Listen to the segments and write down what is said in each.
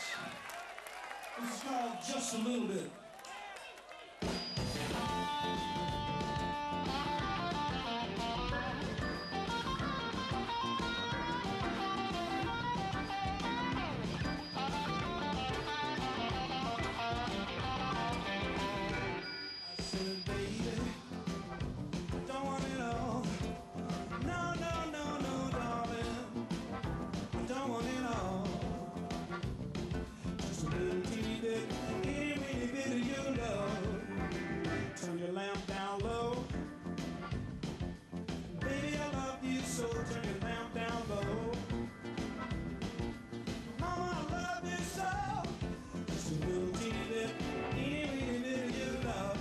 This is called Just a Little Bit. Turn your lamp down low. Baby, I love you so. Turn your lamp down low. Mama, I love you so. Just a little teeny bit, itty bit of your love.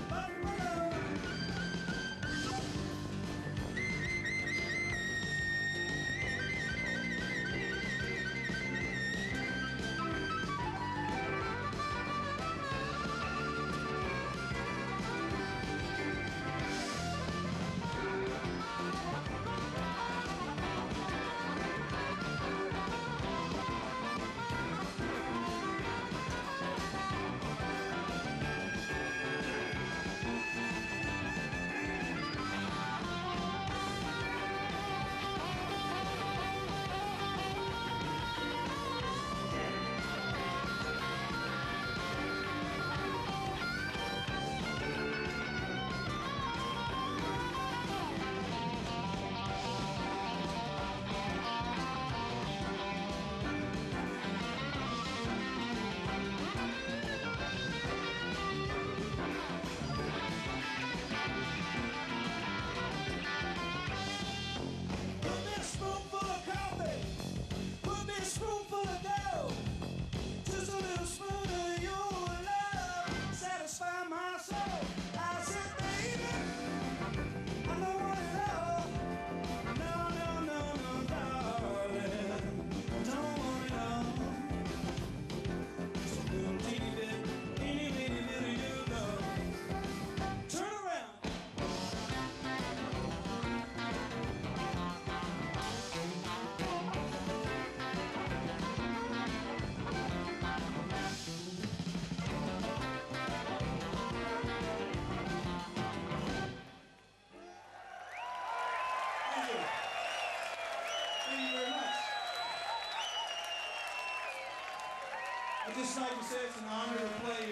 I'd just like to say it's an honor to play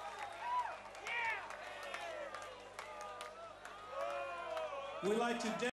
here. We like to